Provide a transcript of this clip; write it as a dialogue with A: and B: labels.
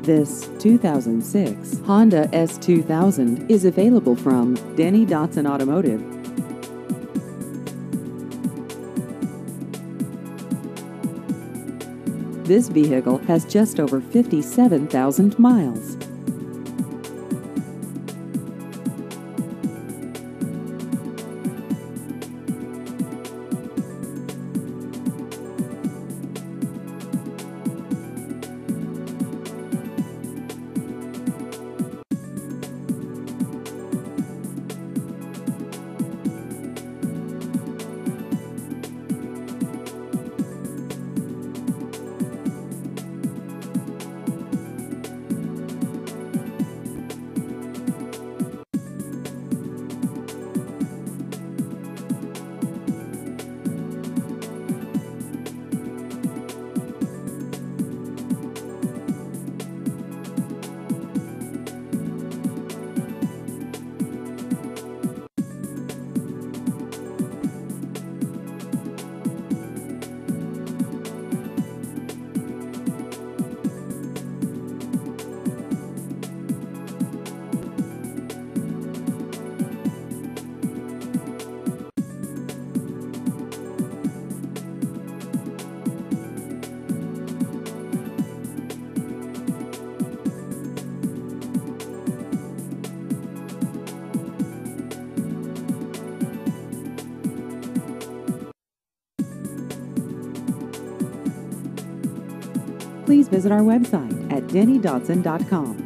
A: This 2006 Honda S2000 is available from Denny Dotson Automotive. This vehicle has just over 57,000 miles. Please visit our website at dennydotson.com.